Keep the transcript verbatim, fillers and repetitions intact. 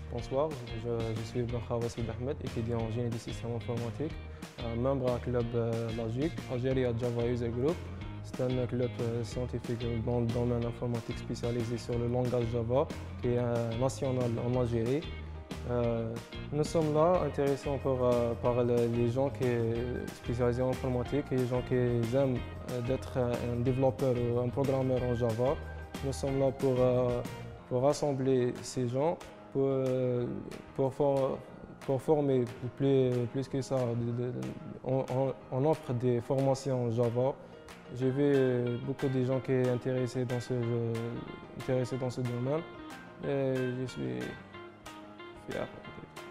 Bonsoir, je, je suis Ibn Khawassid Ahmed, étudiant en génie des systèmes informatiques, un membre du club euh, LAGIC, Algeria Java User Group. C'est un club euh, scientifique dans le domaine informatique spécialisé sur le langage Java qui est euh, national en Algérie. Euh, nous sommes là intéressés par, euh, par le- les gens qui sont spécialisés en informatique et les gens qui aiment euh, d'être un développeur ou un programmeur en Java. Nous sommes là pour, euh, pour rassembler ces gens, pour, euh, pour, for- pour former plus, plus que ça. de- de- on, on- on offre des formations en Java. J'ai vu euh, beaucoup de gens qui sont intéressés dans ce, intéressés dans ce domaine et je suis fier.